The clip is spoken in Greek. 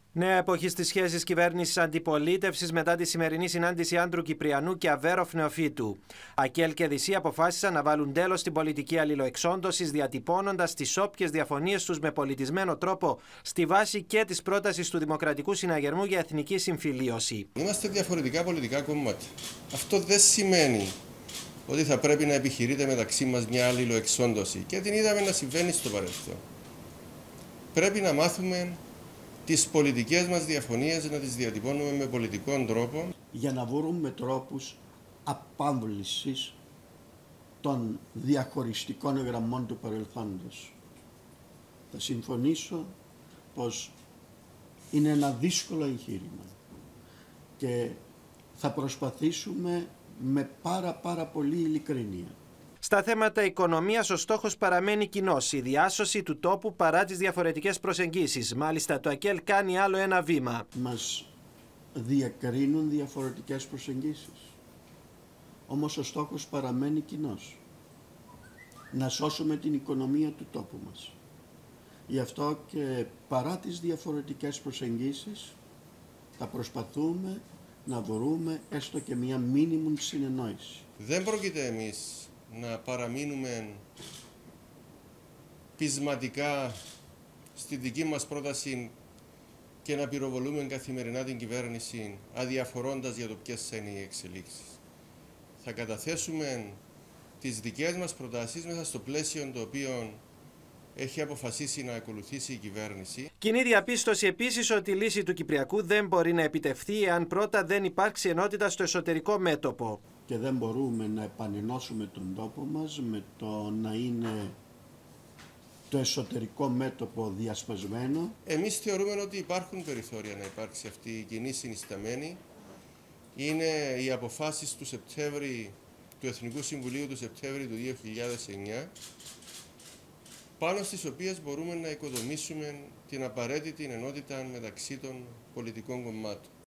Νέα εποχή στις σχέσεις κυβέρνησης-αντιπολίτευσης μετά τη σημερινή συνάντηση Άντρου Κυπριανού και Αβέροφ Νεοφύτου. ΑΚΕΛ και ΔΥΣΥ αποφάσισαν να βάλουν τέλος στην πολιτική αλληλοεξόντωσης, διατυπώνοντας τις όποιες διαφωνίες τους με πολιτισμένο τρόπο στη βάση και της πρότασης του Δημοκρατικού Συναγερμού για Εθνική Συμφιλίωση. Είμαστε διαφορετικά πολιτικά κόμματα. Αυτό δεν σημαίνει ότι θα πρέπει να επιχειρείται μεταξύ μας μια αλληλοεξόντωση και την είδαμε να συμβαίνει στο παρελθόν. Πρέπει να μάθουμε τις πολιτικές μας διαφωνίες να τις διατυπώνουμε με πολιτικό τρόπο. Για να βρούμε τρόπους απάμβλησης των διαχωριστικών γραμμών του παρελθόντος. Θα συμφωνήσω πως είναι ένα δύσκολο εγχείρημα και θα προσπαθήσουμε με πάρα πολύ ειλικρίνεια. Στα θέματα οικονομίας ο στόχος παραμένει κοινός, η διάσωση του τόπου παρά τις διαφορετικές προσεγγίσεις. Μάλιστα το ΑΚΕΛ κάνει άλλο ένα βήμα. Μας διακρίνουν διαφορετικές προσεγγίσεις. Όμως ο στόχος παραμένει κοινός. Να σώσουμε την οικονομία του τόπου μας. Γι' αυτό και παρά τις διαφορετικές προσεγγίσεις θα προσπαθούμε να βρούμε έστω και μια μίνιμουμ συνεννόηση. Δεν πρόκειται εμείς να παραμείνουμε πεισματικά στη δική μας πρόταση και να πυροβολούμε καθημερινά την κυβέρνηση αδιαφορώντας για το ποιες θα είναι οι εξελίξεις. Θα καταθέσουμε τις δικές μας προτάσεις μέσα στο πλαίσιο το οποίο έχει αποφασίσει να ακολουθήσει η κυβέρνηση. Κοινή διαπίστωση επίσης ότι η λύση του Κυπριακού δεν μπορεί να επιτευχθεί εάν πρώτα δεν υπάρξει ενότητα στο εσωτερικό μέτωπο. Και δεν μπορούμε να επανενώσουμε τον τόπο μας με το να είναι το εσωτερικό μέτωπο διασπασμένο. Εμείς θεωρούμε ότι υπάρχουν περιθώρια να υπάρξει αυτή η κοινή συνισταμένη. Είναι οι αποφάσεις του Εθνικού Συμβουλίου του Σεπτέμβρη του 2009, πάνω στις οποίες μπορούμε να οικοδομήσουμε την απαραίτητη ενότητα μεταξύ των πολιτικών κομμάτων.